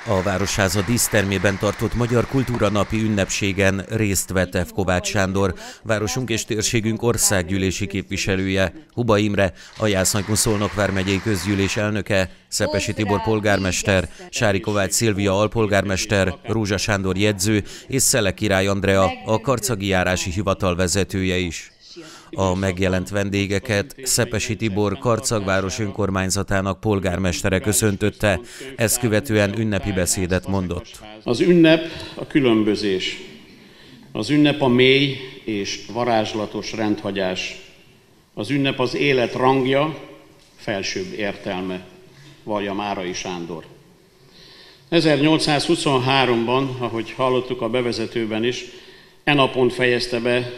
A Városháza dísztermében tartott Magyar Kultúra Napi ünnepségen részt vett F. Kovács Sándor, városunk és térségünk országgyűlési képviselője, Huba Imre, a Jász-Nagymon-Szolnok vármegyei közgyűlés elnöke, Szepesi Tibor polgármester, Sári Kovács Szilvia alpolgármester, Rózsa Sándor jegyző és Szele Király Andrea, a karcagi járási hivatal vezetője is. A megjelent vendégeket Szepesi Tibor Karcag város önkormányzatának polgármestere köszöntötte, ezt követően ünnepi beszédet mondott. Az ünnep a különbözés. Az ünnep a mély és varázslatos rendhagyás. Az ünnep az élet rangja, felsőbb értelme, vallja Márai Sándor. 1823-ban, ahogy hallottuk a bevezetőben is, e napon fejezte be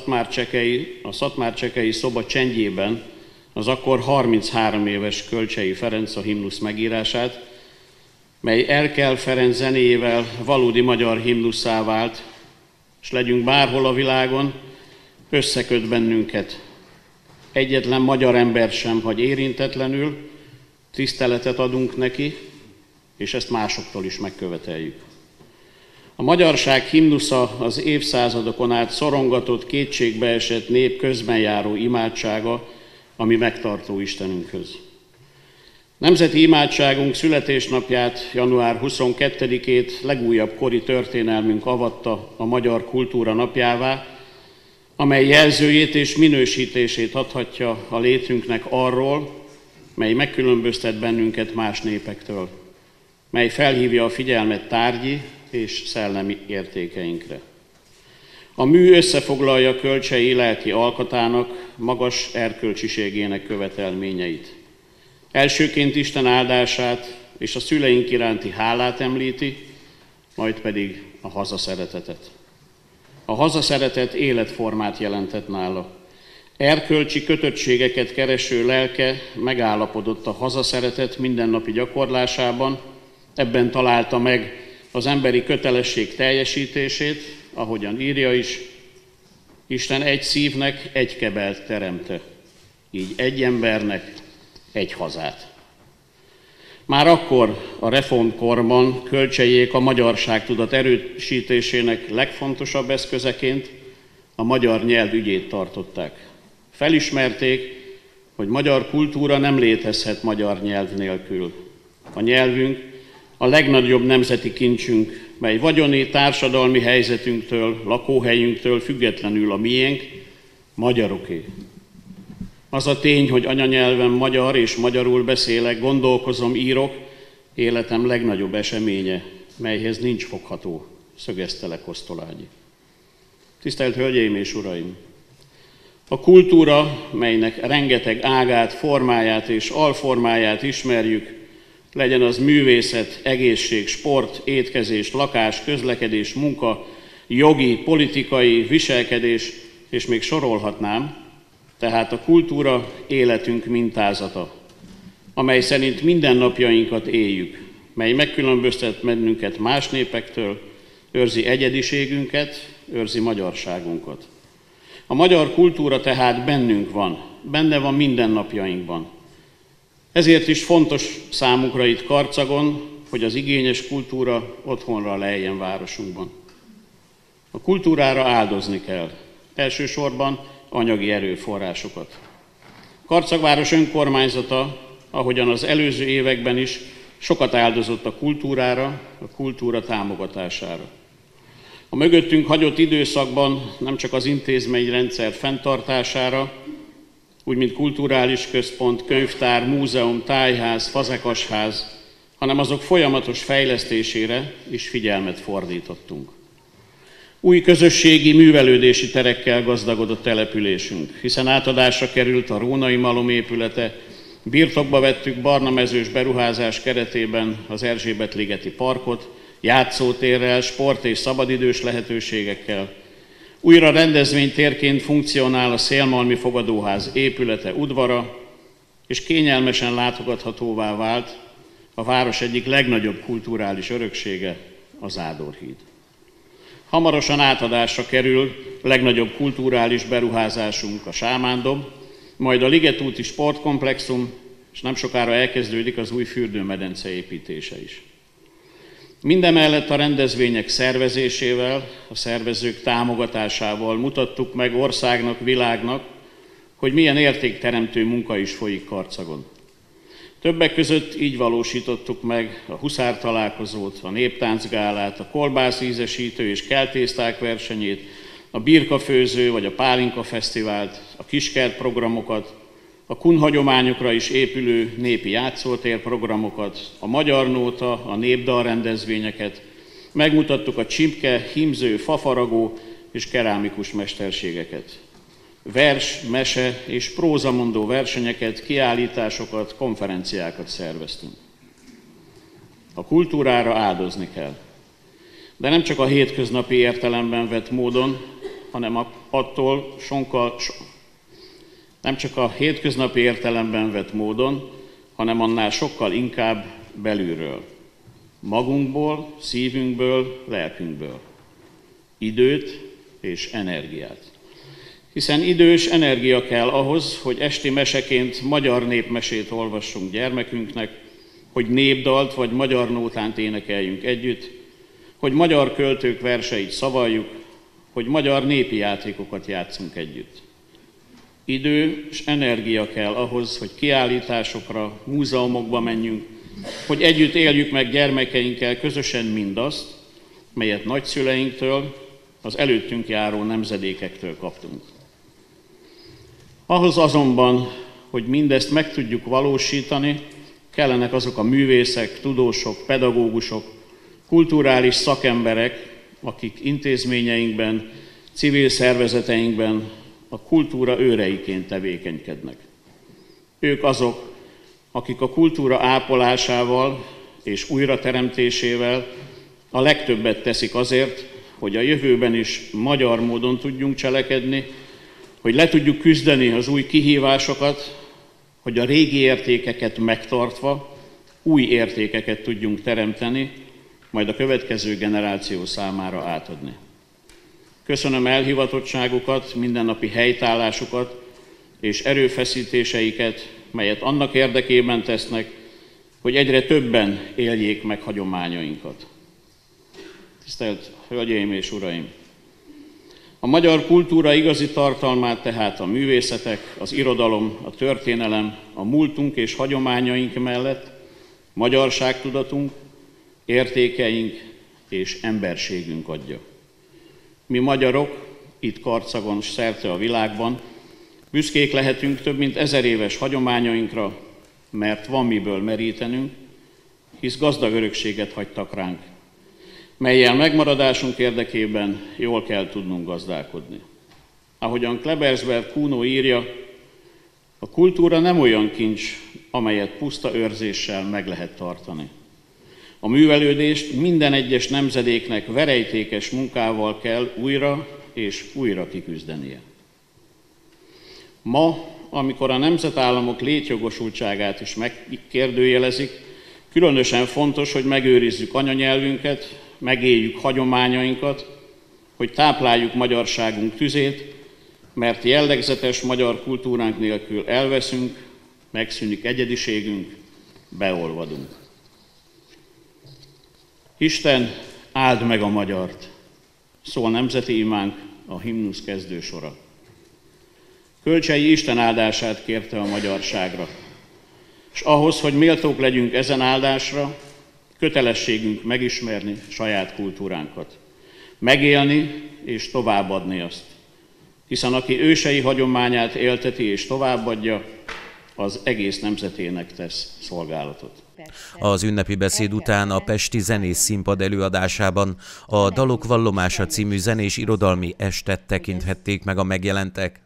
a Szatmár-Csekei szoba csendjében az akkor 33 éves Kölcsey Ferenc a himnusz megírását, mely Erkel Ferenc zenéjével valódi magyar himnusszá vált, és legyünk bárhol a világon, összeköt bennünket. Egyetlen magyar ember sem hagy érintetlenül, tiszteletet adunk neki, és ezt másoktól is megköveteljük. A magyarság himnusza az évszázadokon át szorongatott, kétségbeesett nép közben járó imádsága, ami megtartó Istenünkhöz. Nemzeti imádságunk születésnapját, január 22-ét legújabb kori történelmünk avatta a Magyar Kultúra Napjává, amely jelzőjét és minősítését adhatja a létünknek arról, mely megkülönböztet bennünket más népektől, mely felhívja a figyelmet tárgyi és szellemi értékeinkre. A mű összefoglalja Kölcsey lelki alkatának, magas erkölcsiségének követelményeit. Elsőként Isten áldását és a szüleink iránti hálát említi, majd pedig a hazaszeretetet. A hazaszeretet életformát jelentett nála. Erkölcsi kötöttségeket kereső lelke megállapodott a hazaszeretet mindennapi gyakorlásában, ebben találta meg az emberi kötelesség teljesítését, ahogyan írja is, Isten egy szívnek egy kebelt teremte, így egy embernek egy hazát. Már akkor a reformkorban Kölcseyék a magyarságtudat erősítésének legfontosabb eszközeként a magyar nyelv ügyét tartották. Felismerték, hogy magyar kultúra nem létezhet magyar nyelv nélkül. A nyelvünk a legnagyobb nemzeti kincsünk, mely vagyoni, társadalmi helyzetünktől, lakóhelyünktől függetlenül a miénk, magyaroké. Az a tény, hogy anyanyelvem magyar és magyarul beszélek, gondolkozom, írok, életem legnagyobb eseménye, melyhez nincs fogható, szögezte le Kosztolányi. Tisztelt Hölgyeim és Uraim! A kultúra, melynek rengeteg ágát, formáját és alformáját ismerjük, legyen az művészet, egészség, sport, étkezés, lakás, közlekedés, munka, jogi, politikai, viselkedés, és még sorolhatnám, tehát a kultúra életünk mintázata, amely szerint mindennapjainkat éljük, mely megkülönböztet bennünket más népektől, őrzi egyediségünket, őrzi magyarságunkat. A magyar kultúra tehát bennünk van, benne van mindennapjainkban. Ezért is fontos számunkra itt Karcagon, hogy az igényes kultúra otthonra lejjen városunkban. A kultúrára áldozni kell, elsősorban anyagi erőforrásokat. Karcagváros önkormányzata, ahogyan az előző években is, sokat áldozott a kultúrára, a kultúra támogatására. A mögöttünk hagyott időszakban nem csak az intézményrendszer fenntartására, úgy mint kulturális központ, könyvtár, múzeum, tájház, fazekasház, hanem azok folyamatos fejlesztésére is figyelmet fordítottunk. Új közösségi művelődési terekkel gazdagodott településünk, hiszen átadásra került a Rónai Malom épülete, birtokba vettük barnamezős beruházás keretében az Erzsébet-ligeti parkot, játszótérrel, sport- és szabadidős lehetőségekkel. Újra rendezvénytérként funkcionál a Szélmalmi Fogadóház épülete, udvara, és kényelmesen látogathatóvá vált a város egyik legnagyobb kulturális öröksége, a Zádorhíd. Hamarosan átadásra kerül legnagyobb kulturális beruházásunk, a Sámándob, majd a Ligetúti sportkomplexum, és nem sokára elkezdődik az új fürdőmedence építése is. Mindemellett a rendezvények szervezésével, a szervezők támogatásával mutattuk meg országnak, világnak, hogy milyen értékteremtő munka is folyik Karcagon. Többek között így valósítottuk meg a huszár találkozót, a néptáncgálát, a kolbászízesítő és keltészták versenyét, a birkafőző vagy a pálinka fesztivált, a kiskert programokat, a kun hagyományokra is épülő népi játszótér programokat, a magyar nóta, a népdal rendezvényeket, megmutattuk a csipke, hímző, fafaragó és kerámikus mesterségeket. Vers, mese és prózamondó versenyeket, kiállításokat, konferenciákat szerveztünk. A kultúrára áldozni kell. De nem csak a hétköznapi értelemben vett módon, hanem annál sokkal inkább belülről. Magunkból, szívünkből, lelkünkből. Időt és energiát. Hiszen idő és energia kell ahhoz, hogy esti meseként magyar népmesét olvassunk gyermekünknek, hogy népdalt vagy magyar nótánt énekeljünk együtt, hogy magyar költők verseit szavaljuk, hogy magyar népi játékokat játszunk együtt. Idő és energia kell ahhoz, hogy kiállításokra, múzeumokba menjünk, hogy együtt éljük meg gyermekeinkkel közösen mindazt, melyet nagyszüleinktől, az előttünk járó nemzedékektől kaptunk. Ahhoz azonban, hogy mindezt meg tudjuk valósítani, kellenek azok a művészek, tudósok, pedagógusok, kulturális szakemberek, akik intézményeinkben, civil szervezeteinkben a kultúra őreiként tevékenykednek. Ők azok, akik a kultúra ápolásával és újrateremtésével a legtöbbet teszik azért, hogy a jövőben is magyar módon tudjunk cselekedni, hogy le tudjuk küzdeni az új kihívásokat, hogy a régi értékeket megtartva új értékeket tudjunk teremteni, majd a következő generáció számára átadni. Köszönöm elhivatottságukat, mindennapi helytállásukat és erőfeszítéseiket, melyet annak érdekében tesznek, hogy egyre többen éljék meg hagyományainkat. Tisztelt Hölgyeim és Uraim! A magyar kultúra igazi tartalmát tehát a művészetek, az irodalom, a történelem, a múltunk és hagyományaink mellett magyarságtudatunk, értékeink és emberségünk adja. Mi magyarok, itt Karcagon szerte a világban, büszkék lehetünk több mint 1000 éves hagyományainkra, mert van miből merítenünk, hisz gazdag örökséget hagytak ránk, mellyel megmaradásunk érdekében jól kell tudnunk gazdálkodni. Ahogyan Klebersberg Kuno írja, a kultúra nem olyan kincs, amelyet puszta őrzéssel meg lehet tartani. A művelődést minden egyes nemzedéknek verejtékes munkával kell újra és újra kiküzdenie. Ma, amikor a nemzetállamok létjogosultságát is megkérdőjelezik, különösen fontos, hogy megőrizzük anyanyelvünket, megéljük hagyományainkat, hogy tápláljuk magyarságunk tüzét, mert jellegzetes magyar kultúránk nélkül elveszünk, megszűnik egyediségünk, beolvadunk. Isten, áld meg a magyart, szól nemzeti imánk, a himnusz kezdősora. Kölcsei Isten áldását kérte a magyarságra, és ahhoz, hogy méltók legyünk ezen áldásra, kötelességünk megismerni saját kultúránkat, megélni és továbbadni azt, hiszen aki ősei hagyományát élteti és továbbadja, az egész nemzetének tesz szolgálatot. Az ünnepi beszéd után a Pesti Zenész Színpad előadásában a Dalok vallomása című zenés irodalmi estet tekinthették meg a megjelentek.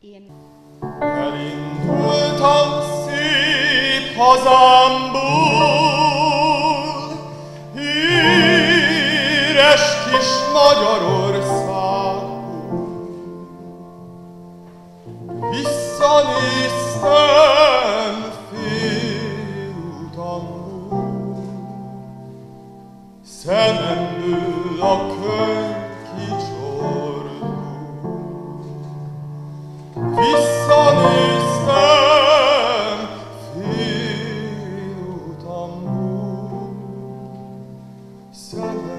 Elindultam szép hazámból, híres kis Magyarországból. Visszanéztem félútamból, szememből a könyv kicsordul. Visszanéztem félútamból, szememből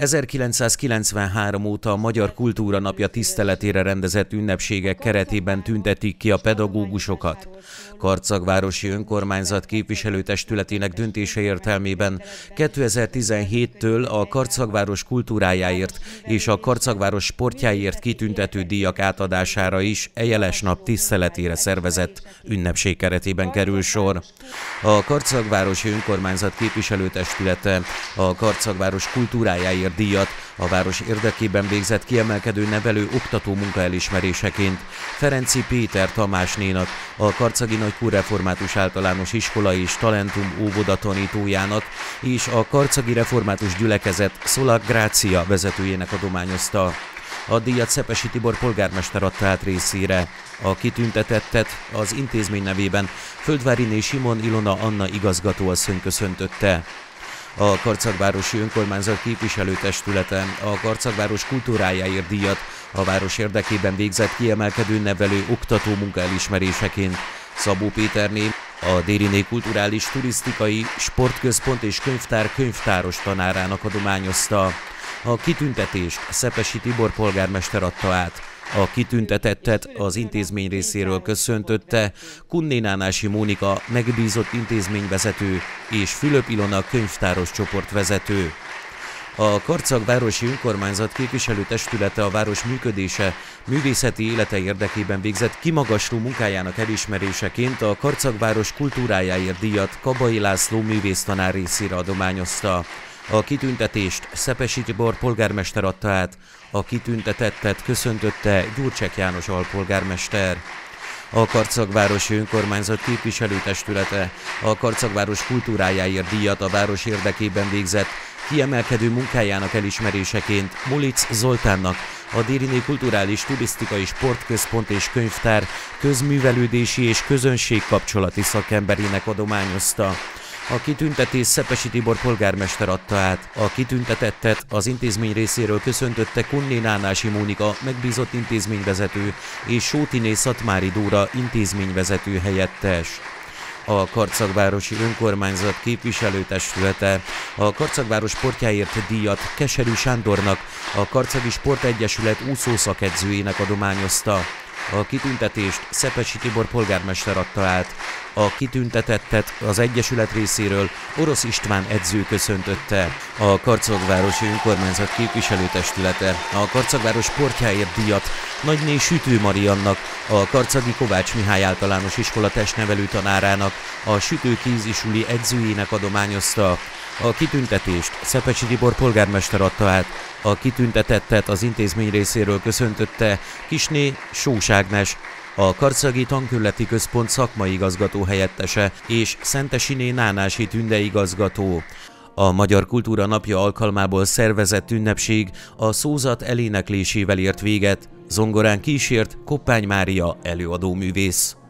1993 óta a Magyar Kultúra Napja tiszteletére rendezett ünnepségek keretében tüntetik ki a pedagógusokat. Karcagvárosi Önkormányzat képviselőtestületének döntése értelmében 2017-től a Karcagváros kultúrájáért és a Karcagváros sportjáért kitüntető díjak átadására is jeles nap tiszteletére szervezett ünnepség keretében kerül sor. A Karcagvárosi Önkormányzat képviselőtestülete a Karcagváros kultúrájáért díjat a város érdekében végzett kiemelkedő nevelő-oktató munka elismeréseként Ferenczy Péter Tamásnénak, a Karcagi Nagykúr Református Általános Iskola és Talentum óvoda tanítójának és a Karcagi Református Gyülekezet Szolak Grácia vezetőjének adományozta. A díjat Szepesi Tibor polgármester adta át részére. A kitüntetettet az intézmény nevében Földváriné Simon Ilona Anna igazgatóasszony köszöntötte. A Karcagvárosi Önkormányzat képviselőtestülete a Karcagváros kultúrájáért díjat a város érdekében végzett kiemelkedő nevelő-oktató munka elismeréseként Szabó Péterné, a Dériné Kulturális Turisztikai Sportközpont és Könyvtár könyvtáros tanárának adományozta. A kitüntetést Szepesi Tibor polgármester adta át. A kitüntetettet az intézmény részéről köszöntötte Kunné Nánási Mónika megbízott intézményvezető és Fülöp Ilona könyvtáros csoportvezető. A Karcagvárosi Önkormányzat képviselőtestülete a város működése, művészeti élete érdekében végzett kimagasló munkájának elismeréseként a Karcagváros kultúrájáért díjat Kabai László művésztanár részére adományozta. A kitüntetést Szepesi Tibor polgármester adta át, a kitüntetettet köszöntötte Gyurcsek János alpolgármester. A Karcagvárosi Önkormányzat képviselőtestülete a Karcagváros kultúrájáért díjat a város érdekében végzett kiemelkedő munkájának elismeréseként Mulic Zoltánnak, a Dériné Kulturális Turisztikai Sportközpont és Könyvtár közművelődési és közönségkapcsolati szakemberének adományozta. A kitüntetést Szepesi Tibor polgármester adta át. A kitüntetettet az intézmény részéről köszöntötte Kunné Nánási Mónika megbízott intézményvezető és Sótiné Szatmári Dóra intézményvezető helyettes. A Karcagvárosi Önkormányzat képviselőtestülete a Karcagváros sportjáért díjat Keserű Sándornak, a Karcagi Sportegyesület úszószakedzőjének adományozta. A kitüntetést Szepesi Tibor polgármester adta át. A kitüntetettet az Egyesület részéről Orosz István edző köszöntötte. A Karcagvárosi Önkormányzat képviselőtestülete a Karcagváros sportjáért díjat Nagyné Sütő Mariannak, a Karcagi Kovács Mihály Általános Iskola testnevelő tanárának, a Sütőkézi Suli edzőjének adományozta. A kitüntetést Szepesi Tibor polgármester adta át. A kitüntetettet az intézmény részéről köszöntötte Kisné Sós Ágnes, a Karcagi Tankerületi Központ szakmai igazgató helyettese és Szentesiné Nánási Tünde igazgató. A Magyar Kultúra Napja alkalmából szervezett ünnepség a szózat eléneklésével ért véget, zongorán kísért Koppány Mária előadóművész.